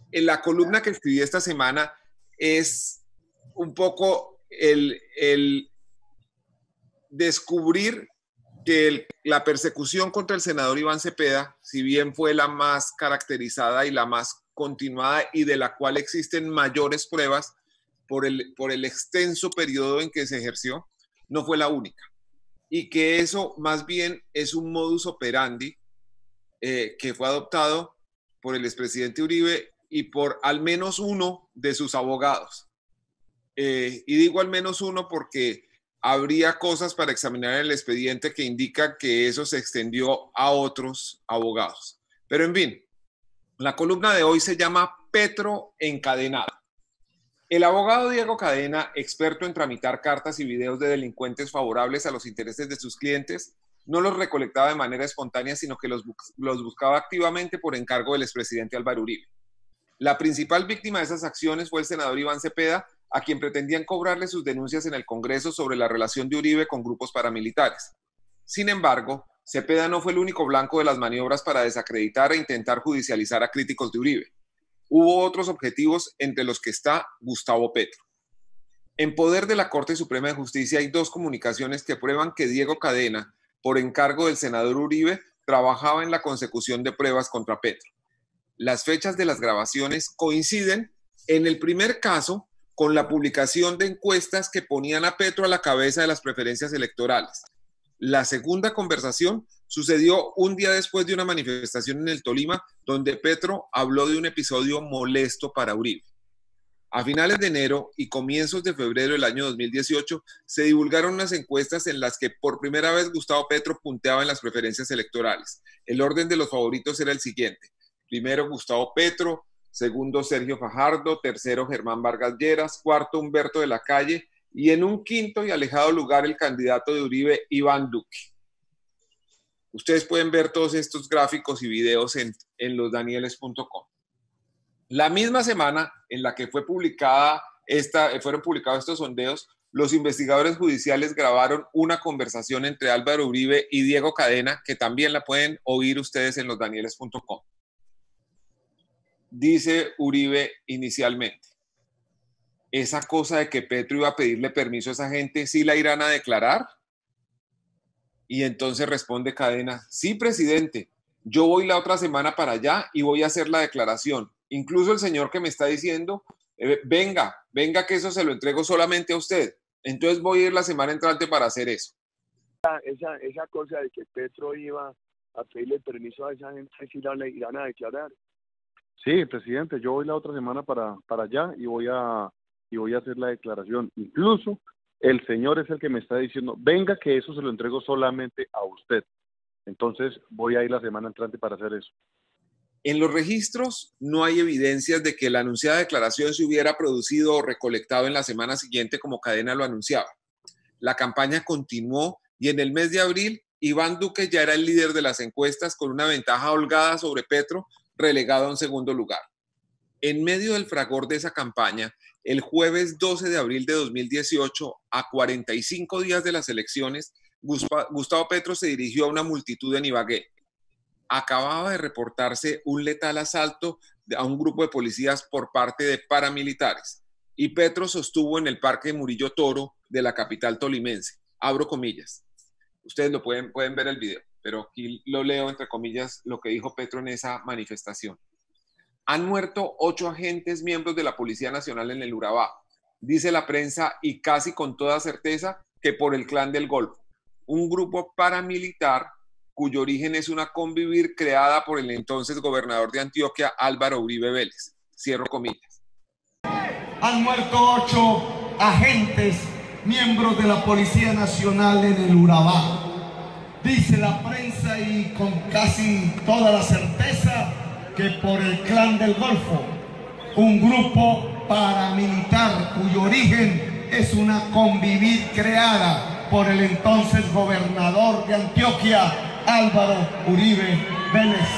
en la columna que escribí esta semana es un poco el descubrir que la persecución contra el senador Iván Cepeda, si bien fue la más caracterizada y la más continuada y de la cual existen mayores pruebas por el extenso periodo en que se ejerció, no fue la única. Y que eso más bien es un modus operandi que fue adoptado por el expresidente Uribe y por al menos uno de sus abogados. Y digo al menos uno porque habría cosas para examinar en el expediente que indican que eso se extendió a otros abogados. Pero en fin, la columna de hoy se llama Petro encadenado. El abogado Diego Cadena, experto en tramitar cartas y videos de delincuentes favorables a los intereses de sus clientes, no los recolectaba de manera espontánea, sino que los buscaba activamente por encargo del expresidente Álvaro Uribe. La principal víctima de esas acciones fue el senador Iván Cepeda, a quien pretendían cobrarle sus denuncias en el Congreso sobre la relación de Uribe con grupos paramilitares. Sin embargo, Cepeda no fue el único blanco de las maniobras para desacreditar e intentar judicializar a críticos de Uribe. Hubo otros objetivos, entre los que está Gustavo Petro. En poder de la Corte Suprema de Justicia hay dos comunicaciones que prueban que Diego Cadena, por encargo del senador Uribe, trabajaba en la consecución de pruebas contra Petro. Las fechas de las grabaciones coinciden, en el primer caso, con la publicación de encuestas que ponían a Petro a la cabeza de las preferencias electorales. La segunda conversación sucedió un día después de una manifestación en el Tolima, donde Petro habló de un episodio molesto para Uribe. A finales de enero y comienzos de febrero del año 2018 se divulgaron unas encuestas en las que por primera vez Gustavo Petro punteaba en las preferencias electorales. El orden de los favoritos era el siguiente: primero Gustavo Petro, segundo Sergio Fajardo, tercero Germán Vargas Lleras, cuarto Humberto de la Calle y en un quinto y alejado lugar el candidato de Uribe, Iván Duque. Ustedes pueden ver todos estos gráficos y videos en losdanieles.com. La misma semana en la que fueron publicados estos sondeos, los investigadores judiciales grabaron una conversación entre Álvaro Uribe y Diego Cadena, que también la pueden oír ustedes en losdanieles.com. Dice Uribe inicialmente: esa cosa de que Petro iba a pedirle permiso a esa gente, ¿sí la irán a declarar? Y entonces responde Cadena: sí, presidente, yo voy la otra semana para allá y voy a hacer la declaración. Incluso el señor que me está diciendo, venga que eso se lo entrego solamente a usted. Entonces voy a ir la semana entrante para hacer eso. Esa cosa de que Petro iba a pedirle permiso a esa gente, ¿sí la irán a declarar? Sí, presidente, yo voy la otra semana para allá y voy a hacer la declaración. Incluso el señor es el que me está diciendo, venga que eso se lo entrego solamente a usted. Entonces voy a ir la semana entrante para hacer eso. En los registros no hay evidencias de que la anunciada declaración se hubiera producido o recolectado en la semana siguiente como Cadena lo anunciaba. La campaña continuó y en el mes de abril Iván Duque ya era el líder de las encuestas con una ventaja holgada sobre Petro, relegado a un segundo lugar. En medio del fragor de esa campaña, el jueves 12 de abril de 2018, a 45 días de las elecciones, Gustavo Petro se dirigió a una multitud en Ibagué. Acababa de reportarse un letal asalto a un grupo de policías por parte de paramilitares y Petro sostuvo en el Parque Murillo Toro de la capital tolimense. Abro comillas. Ustedes lo pueden ver el video, pero aquí lo leo entre comillas lo que dijo Petro en esa manifestación. Han muerto 8 agentes miembros de la Policía Nacional en el Urabá. Dice la prensa y casi con toda certeza que por el Clan del Golfo, un grupo paramilitar cuyo origen es una convivir creada por el entonces gobernador de Antioquia, Álvaro Uribe Vélez. Cierro comillas. Han muerto 8 agentes, miembros de la Policía Nacional en el Urabá. Dice la prensa y con casi toda la certeza que por el Clan del Golfo, un grupo paramilitar cuyo origen es una convivir creada por el entonces gobernador de Antioquia, Álvaro Uribe Vélez.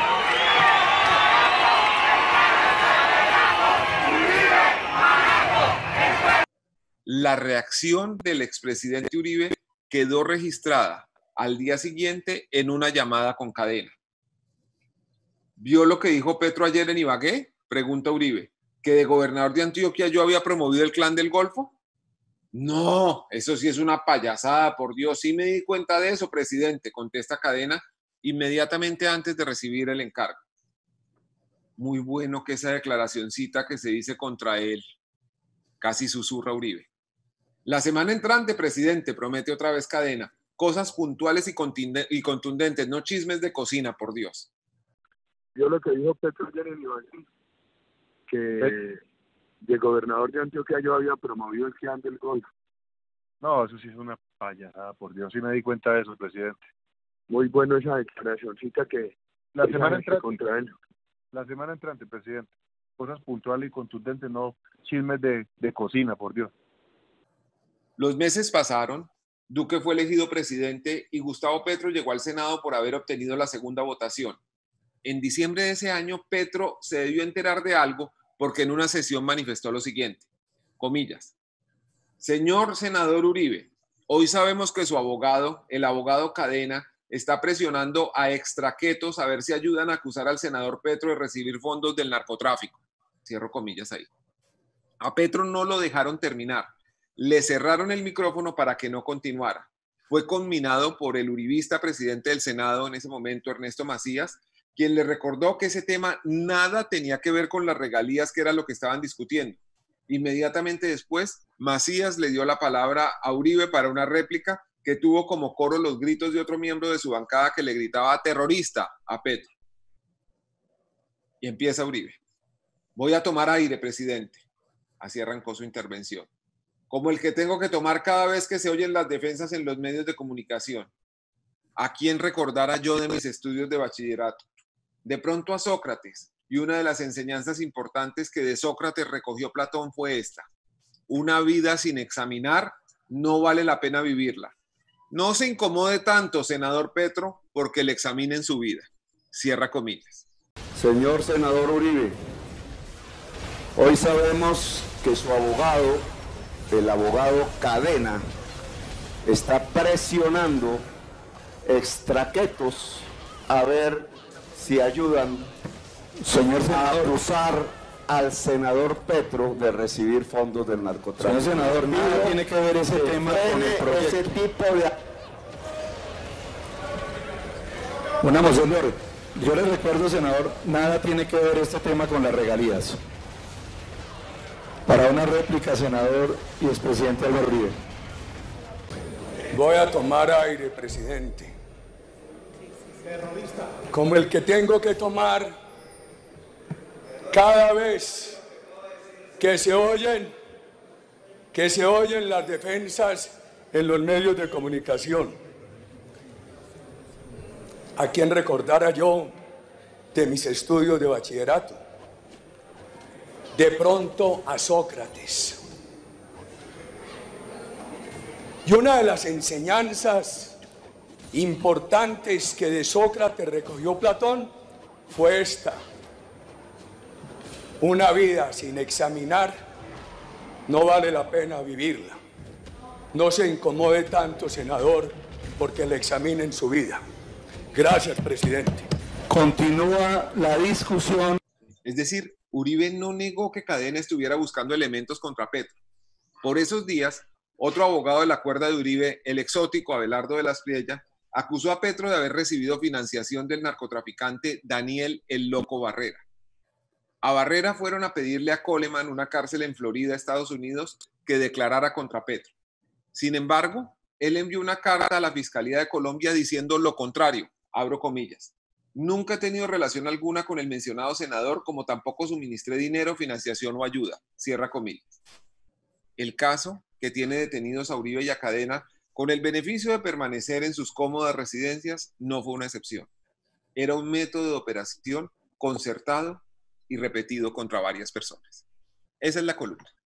La reacción del expresidente Uribe quedó registrada al día siguiente en una llamada con Cadena. ¿Vio lo que dijo Petro ayer en Ibagué? Pregunta Uribe. ¿Que de gobernador de Antioquia yo había promovido el Clan del Golfo? No, eso sí es una payasada, por Dios. Sí me di cuenta de eso, presidente, contesta Cadena inmediatamente antes de recibir el encargo. Muy bueno que esa declaracioncita que se dice contra él, casi susurra Uribe. La semana entrante, presidente, promete otra vez Cadena. Cosas puntuales y contundentes, no chismes de cocina, por Dios. Yo lo que dijo Petro ayer en Ibagué, que de gobernador de Antioquia yo había promovido el Clan del Golfo. No, eso sí es una payasada, por Dios, sí me di cuenta de eso, presidente. Muy bueno esa declaracioncita que La semana entrante, contra él. la semana entrante, presidente. Cosas puntuales y contundentes, no chismes de cocina, por Dios. Los meses pasaron, Duque fue elegido presidente y Gustavo Petro llegó al Senado por haber obtenido la segunda votación. En diciembre de ese año, Petro se debió enterar de algo porque en una sesión manifestó lo siguiente, comillas, señor senador Uribe, hoy sabemos que su abogado, el abogado Cadena, está presionando a extraquetos a ver si ayudan a acusar al senador Petro de recibir fondos del narcotráfico. Cierro comillas ahí. A Petro no lo dejaron terminar. Le cerraron el micrófono para que no continuara. Fue conminado por el uribista presidente del Senado en ese momento, Ernesto Macías, quien le recordó que ese tema nada tenía que ver con las regalías, que era lo que estaban discutiendo. Inmediatamente después, Macías le dio la palabra a Uribe para una réplica que tuvo como coro los gritos de otro miembro de su bancada que le gritaba terrorista a Petro. Y empieza Uribe. Voy a tomar aire, presidente. Así arrancó su intervención. Como el que tengo que tomar cada vez que se oyen las defensas en los medios de comunicación. ¿A quién recordara yo de mis estudios de bachillerato? De pronto a Sócrates, y una de las enseñanzas importantes que de Sócrates recogió Platón fue esta. Una vida sin examinar no vale la pena vivirla. No se incomode tanto, senador Petro, porque le examinen su vida. Cierra comillas. Señor senador Uribe, hoy sabemos que su abogado, el abogado Cadena, está presionando extraquetos a ver si ayudan, señor senador, a acusar al senador Petro de recibir fondos del narcotráfico. Señor senador, nada tiene que ver ese tema con el proyecto. Ese tipo de... Una moción de orden. Yo le recuerdo, senador, nada tiene que ver este tema con las regalías. Para una réplica, senador y expresidente Álvaro Uribe. Voy a tomar aire, presidente. Como el que tengo que tomar cada vez que se oyen las defensas en los medios de comunicación. ¿A quién recordara yo de mis estudios de bachillerato? De pronto a Sócrates. Y una de las enseñanzas importantes que de Sócrates recogió Platón fue esta. Una vida sin examinar no vale la pena vivirla. No se incomode tanto, senador, porque le examinen su vida. Gracias, presidente. Continúa la discusión. Es decir, Uribe no negó que Cadena estuviera buscando elementos contra Petro. Por esos días, otro abogado de la cuerda de Uribe, el exótico Abelardo de las Priella, acusó a Petro de haber recibido financiación del narcotraficante Daniel el Loco Barrera. A Barrera fueron a pedirle a Coleman, una cárcel en Florida, Estados Unidos, que declarara contra Petro. Sin embargo, él envió una carta a la Fiscalía de Colombia diciendo lo contrario, abro comillas. Nunca he tenido relación alguna con el mencionado senador, como tampoco suministré dinero, financiación o ayuda, cierra comillas. El caso, que tiene detenidos a Uribe y a Cadena, con el beneficio de permanecer en sus cómodas residencias, no fue una excepción. Era un método de operación concertado y repetido contra varias personas. Esa es la columna.